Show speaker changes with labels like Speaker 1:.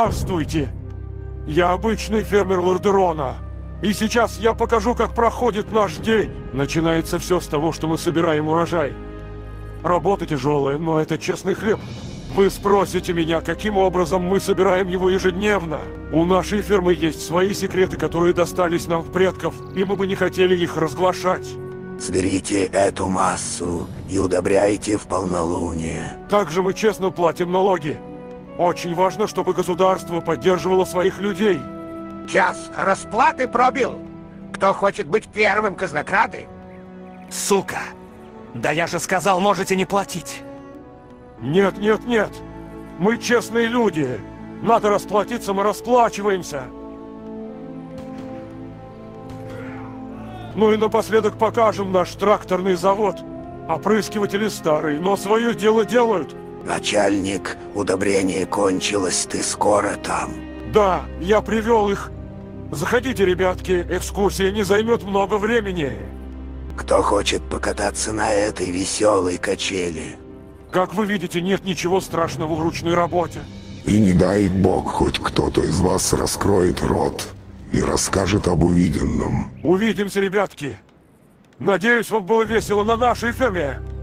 Speaker 1: Здравствуйте! Я обычный фермер Лордерона. И сейчас я покажу, как проходит наш день. Начинается все с того, что мы собираем урожай. Работа тяжелая, но это честный хлеб. Вы спросите меня, каким образом мы собираем его ежедневно. У нашей фермы есть свои секреты, которые достались нам от предков, и мы бы не хотели их разглашать.
Speaker 2: Соберите эту массу и удобряйте в полнолуние.
Speaker 1: Также мы честно платим налоги. Очень важно, чтобы государство поддерживало своих людей.
Speaker 3: Час расплаты пробил. Кто хочет быть первым казнокрады?
Speaker 4: Сука! Да я же сказал, можете не платить.
Speaker 1: Нет, нет, нет. Мы честные люди. Надо расплатиться, мы расплачиваемся. Ну и напоследок покажем наш тракторный завод. Опрыскиватели старые, но свое дело делают.
Speaker 2: Начальник, удобрение кончилось, ты скоро там.
Speaker 1: Да, я привел их. Заходите, ребятки, экскурсия не займет много времени.
Speaker 2: Кто хочет покататься на этой веселой качели?
Speaker 1: Как вы видите, нет ничего страшного в ручной работе.
Speaker 5: И не дай бог, хоть кто-то из вас раскроет рот и расскажет об увиденном.
Speaker 1: Увидимся, ребятки. Надеюсь, вам было весело на нашей ферме.